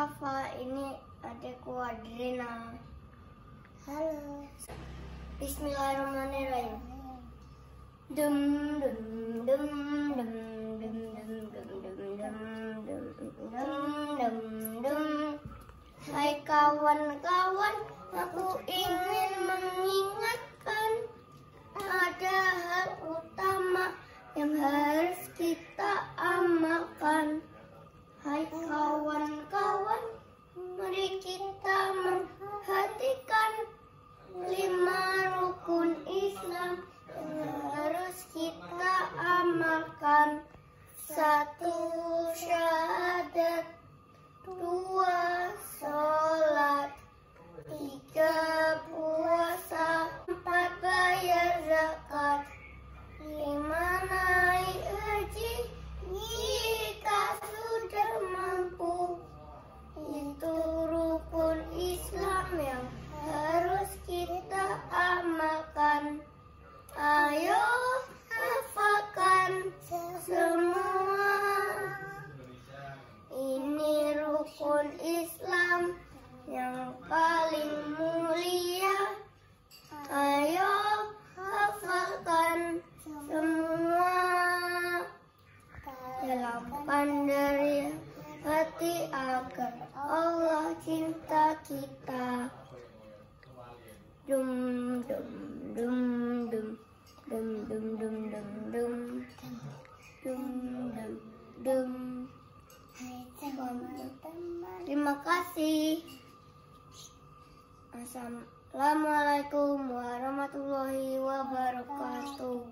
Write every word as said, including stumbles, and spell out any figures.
Rafa, ini adikku Adrina. Halo. Bismillahirrahmanirrahim. Dum dum dum dum dum dum dum dum dum dum dum dum. Hai kawan-kawan, aku ingin mengingatkan ada hal utama yang harus kita amalkan. Hai kawan-kawan, mari kita memperhatikan lima rukun Islam yang harus kita amalkan. Satu, syahadat. Dua, sholat. Tiga, puasa. Empat, bayar zakat. Lima, naik haji jika sudah mampu. Itu rukun Islam yang harus kita amalkan. Ayo hafalkan semua. Ini rukun Islam yang paling mulia. Ayo hafalkan semua. Dalamkan dari hati agar Allah cinta kita. Dum dum dum dum dum dum dum dum dum dum dum dum. Terima kasih. Assalamualaikum warahmatullahi wabarakatuh.